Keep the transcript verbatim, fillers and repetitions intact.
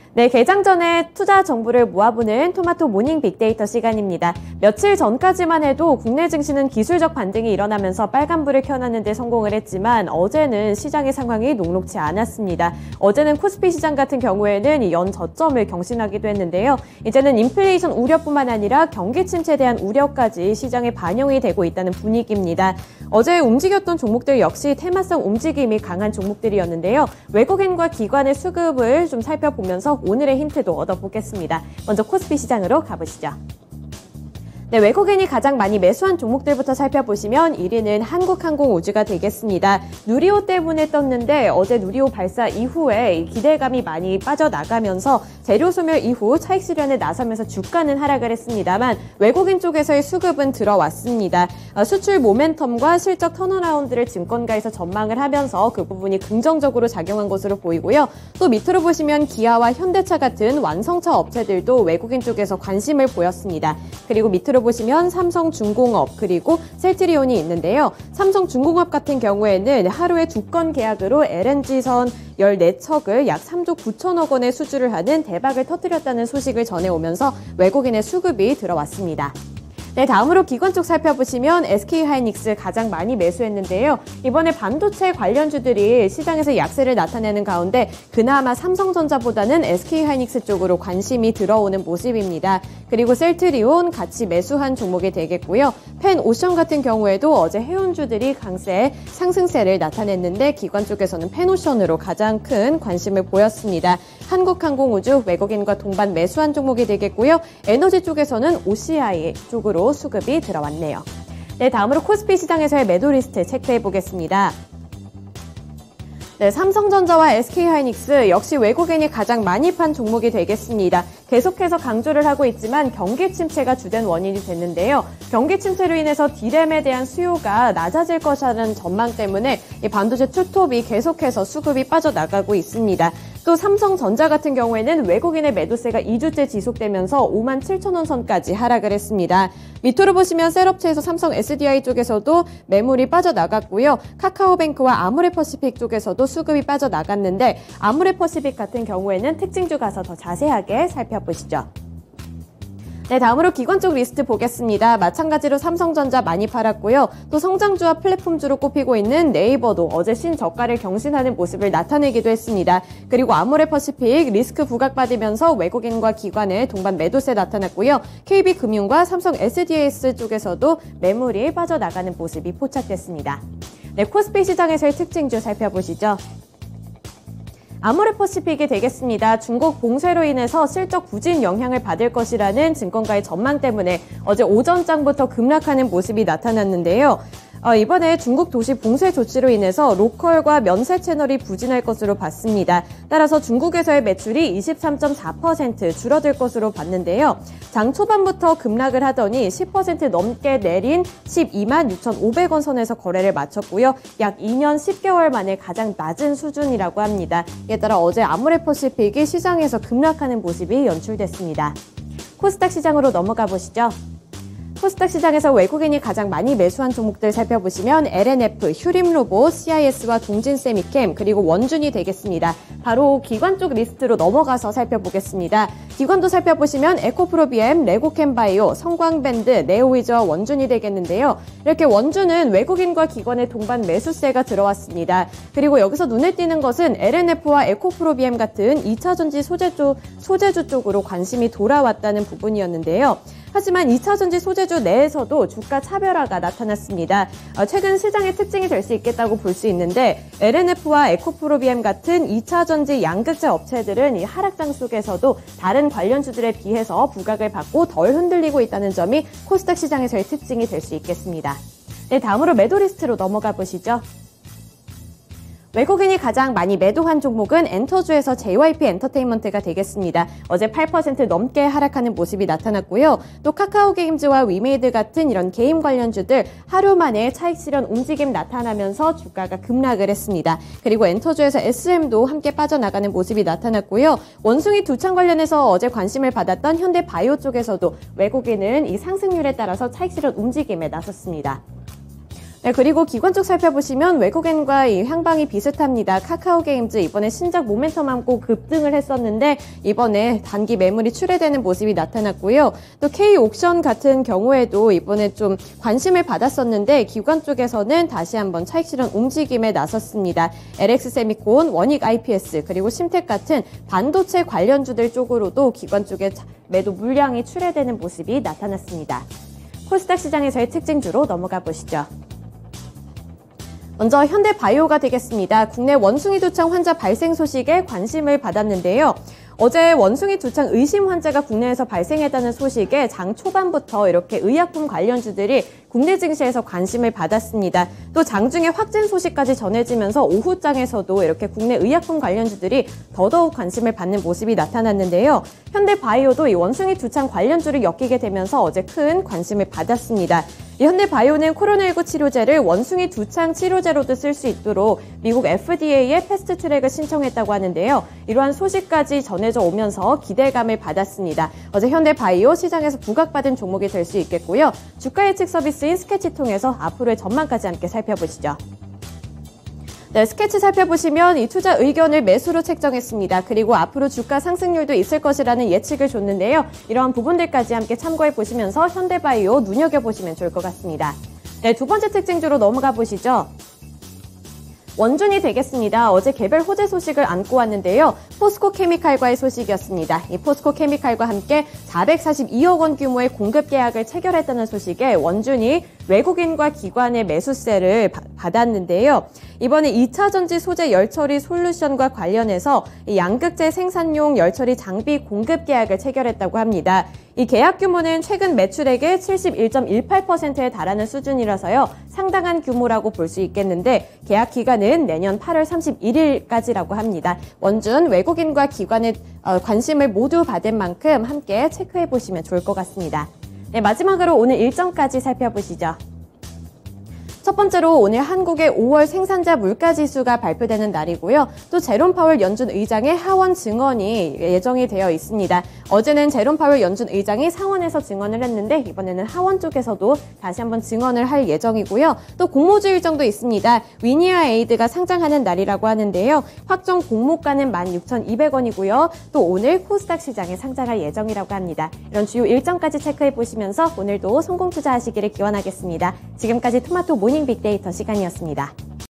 네, 개장 전에 투자 정보를 모아보는 토마토 모닝 빅데이터 시간입니다. 며칠 전까지만 해도 국내 증시는 기술적 반등이 일어나면서 빨간불을 켜놨는 데 성공을 했지만 어제는 시장의 상황이 녹록지 않았습니다. 어제는 코스피 시장 같은 경우에는 연 저점을 경신하기도 했는데요. 이제는 인플레이션 우려뿐만 아니라 경기 침체에 대한 우려까지 시장에 반영이 되고 있다는 분위기입니다. 어제 움직였던 종목들 역시 테마성 움직임이 강한 종목들이었는데요. 외국인과 기관의 수급을 좀 살펴보면서 오늘의 힌트도 얻어보겠습니다. 먼저 코스피 시장으로 가보시죠. 네, 외국인이 가장 많이 매수한 종목들부터 살펴보시면 일 위는 한국항공우주가 되겠습니다. 누리호 때문에 떴는데 어제 누리호 발사 이후에 기대감이 많이 빠져나가면서 재료 소멸 이후 차익 실현에 나서면서 주가는 하락을 했습니다만 외국인 쪽에서의 수급은 들어왔습니다. 수출 모멘텀과 실적 턴어라운드를 증권가에서 전망을 하면서 그 부분이 긍정적으로 작용한 것으로 보이고요. 또 밑으로 보시면 기아와 현대차 같은 완성차 업체들도 외국인 쪽에서 관심을 보였습니다. 그리고 밑으로 보시면 삼성중공업 그리고 셀트리온이 있는데요. 삼성중공업 같은 경우에는 하루에 두 건 계약으로 엘엔지선 열네 척을 약 삼조 구천억 원에 수주를 하는 대박을 터뜨렸다는 소식을 전해오면서 외국인의 수급이 들어왔습니다. 네, 다음으로 기관 쪽 살펴보시면 에스케이하이닉스 가장 많이 매수했는데요. 이번에 반도체 관련주들이 시장에서 약세를 나타내는 가운데 그나마 삼성전자보다는 에스케이하이닉스 쪽으로 관심이 들어오는 모습입니다. 그리고 셀트리온 같이 매수한 종목이 되겠고요. 펜오션 같은 경우에도 어제 해운주들이 강세 상승세를 나타냈는데 기관 쪽에서는 펜오션으로 가장 큰 관심을 보였습니다. 한국항공우주 외국인과 동반 매수한 종목이 되겠고요. 에너지 쪽에서는 오씨아이 쪽으로 수급이 들어왔네요. 네, 다음으로 코스피 시장에서의 매도 리스트 체크해 보겠습니다. 네, 삼성전자와 에스케이하이닉스 역시 외국인이 가장 많이 판 종목이 되겠습니다. 계속해서 강조를 하고 있지만 경기 침체가 주된 원인이 됐는데요. 경기 침체로 인해서 디램에 대한 수요가 낮아질 것이라는 전망 때문에 이 반도체 투톱이 계속해서 수급이 빠져나가고 있습니다. 또 삼성전자 같은 경우에는 외국인의 매도세가 이 주째 지속되면서 오만 칠천 원 선까지 하락을 했습니다. 밑으로 보시면 셀업체에서 삼성 에스디아이 쪽에서도 매물이 빠져나갔고요. 카카오뱅크와 아모레퍼시픽 쪽에서도 수급이 빠져나갔는데 아모레퍼시픽 같은 경우에는 특징주 가서 더 자세하게 살펴보시죠. 네, 다음으로 기관 쪽 리스트 보겠습니다. 마찬가지로 삼성전자 많이 팔았고요. 또 성장주와 플랫폼주로 꼽히고 있는 네이버도 어제 신저가를 경신하는 모습을 나타내기도 했습니다. 그리고 아모레퍼시픽 리스크 부각받으면서 외국인과 기관의 동반 매도세 나타났고요. 케이비금융과 삼성 에스디에스 쪽에서도 매물이 빠져나가는 모습이 포착됐습니다. 네, 코스피 시장에서의 특징주 살펴보시죠. 아모레퍼시픽이 되겠습니다. 중국 봉쇄로 인해서 실적 부진 영향을 받을 것이라는 증권가의 전망 때문에 어제 오전장부터 급락하는 모습이 나타났는데요. 어, 이번에 중국 도시 봉쇄 조치로 인해서 로컬과 면세 채널이 부진할 것으로 봤습니다. 따라서 중국에서의 매출이 이십삼 점 사 퍼센트 줄어들 것으로 봤는데요. 장 초반부터 급락을 하더니 십 퍼센트 넘게 내린 십이만 육천오백 원 선에서 거래를 마쳤고요. 약 이 년 십 개월 만에 가장 낮은 수준이라고 합니다. 이에 따라 어제 아모레퍼시픽이 시장에서 급락하는 모습이 연출됐습니다. 코스닥 시장으로 넘어가 보시죠. 코스닥 시장에서 외국인이 가장 많이 매수한 종목들 살펴보시면 엘엔에프, 휴림로봇, 씨아이에스와 동진세미캠, 그리고 원준이 되겠습니다. 바로 기관 쪽 리스트로 넘어가서 살펴보겠습니다. 기관도 살펴보시면 에코프로비엠, 레고캠바이오, 성광밴드, 네오위저, 원준이 되겠는데요. 이렇게 원준은 외국인과 기관의 동반 매수세가 들어왔습니다. 그리고 여기서 눈에 띄는 것은 엘엔에프와 에코프로비엠 같은 이차전지 소재주, 소재주 쪽으로 관심이 돌아왔다는 부분이었는데요. 하지만 이차전지 소재주 내에서도 주가 차별화가 나타났습니다. 최근 시장의 특징이 될 수 있겠다고 볼 수 있는데 엘엔에프와 에코프로비엠 같은 이차전지 양극재 업체들은 이 하락장 속에서도 다른 관련주들에 비해서 부각을 받고 덜 흔들리고 있다는 점이 코스닥 시장에서의 특징이 될 수 있겠습니다. 네, 다음으로 매도 리스트로 넘어가 보시죠. 외국인이 가장 많이 매도한 종목은 엔터주에서 제이와이피 엔터테인먼트가 되겠습니다. 어제 팔 퍼센트 넘게 하락하는 모습이 나타났고요. 또 카카오게임즈와 위메이드 같은 이런 게임 관련주들 하루 만에 차익 실현 움직임 나타나면서 주가가 급락을 했습니다. 그리고 엔터주에서 에스엠도 함께 빠져나가는 모습이 나타났고요. 원숭이 두창 관련해서 어제 관심을 받았던 현대바이오 쪽에서도 외국인은 이 상승률에 따라서 차익 실현 움직임에 나섰습니다. 네, 그리고 기관 쪽 살펴보시면 외국인과 이 향방이 비슷합니다. 카카오게임즈 이번에 신작 모멘텀 안고 급등을 했었는데 이번에 단기 매물이 출회되는 모습이 나타났고요. 또 K옥션 같은 경우에도 이번에 좀 관심을 받았었는데 기관 쪽에서는 다시 한번 차익 실현 움직임에 나섰습니다. 엘엑스세미콘, 원익아이피에스 그리고 심텍 같은 반도체 관련주들 쪽으로도 기관 쪽에 매도 물량이 출회되는 모습이 나타났습니다. 코스닥 시장에서의 특징주로 넘어가 보시죠. 먼저 현대바이오가 되겠습니다. 국내 원숭이 두창 환자 발생 소식에 관심을 받았는데요. 어제 원숭이 두창 의심 환자가 국내에서 발생했다는 소식에 장 초반부터 이렇게 의약품 관련주들이 국내 증시에서 관심을 받았습니다. 또 장중에 확진 소식까지 전해지면서 오후장에서도 이렇게 국내 의약품 관련주들이 더더욱 관심을 받는 모습이 나타났는데요. 현대바이오도 이 원숭이 두창 관련주를 엮이게 되면서 어제 큰 관심을 받았습니다. 이 현대바이오는 코로나십구 치료제를 원숭이 두창 치료제로도 쓸 수 있도록 미국 에프디에이에 패스트트랙을 신청했다고 하는데요. 이러한 소식까지 전해져 오면서 기대감을 받았습니다. 어제 현대바이오 시장에서 부각받은 종목이 될 수 있겠고요. 주가 예측 서비스인 스케치 통해서 앞으로의 전망까지 함께 살펴보시죠. 네, 스케치 살펴보시면 이 투자 의견을 매수로 책정했습니다. 그리고 앞으로 주가 상승률도 있을 것이라는 예측을 줬는데요. 이러한 부분들까지 함께 참고해 보시면서 현대바이오 눈여겨보시면 좋을 것 같습니다. 네, 두 번째 특징주로 넘어가 보시죠. 원준이 되겠습니다. 어제 개별 호재 소식을 안고 왔는데요. 포스코 케미칼과의 소식이었습니다. 이 포스코 케미칼과 함께 사백사십이억 원 규모의 공급 계약을 체결했다는 소식에 원준이 외국인과 기관의 매수세를 바, 받았는데요. 이번에 이 차 전지 소재 열처리 솔루션과 관련해서 이 양극재 생산용 열처리 장비 공급 계약을 체결했다고 합니다. 이 계약 규모는 최근 매출액의 칠십일 점 일팔 퍼센트에 달하는 수준이라서요. 상당한 규모라고 볼 수 있겠는데 계약 기간은 내년 팔월 삼십일일까지라고 합니다. 원준 외국인과 기관의 관심을 모두 받은 만큼 함께 체크해 보시면 좋을 것 같습니다. 네, 마지막으로 오늘 일정까지 살펴보시죠. 첫 번째로 오늘 한국의 오월 생산자 물가지수가 발표되는 날이고요. 또 제롬 파월 연준 의장의 하원 증언이 예정이 되어 있습니다. 어제는 제롬 파월 연준 의장이 상원에서 증언을 했는데 이번에는 하원 쪽에서도 다시 한번 증언을 할 예정이고요. 또 공모주 일정도 있습니다. 위니아 에이드가 상장하는 날이라고 하는데요. 확정 공모가는 만 육천이백 원이고요. 또 오늘 코스닥 시장에 상장할 예정이라고 합니다. 이런 주요 일정까지 체크해 보시면서 오늘도 성공 투자하시기를 기원하겠습니다. 지금까지 토마토 모닝 빅데이터 시간이었습니다.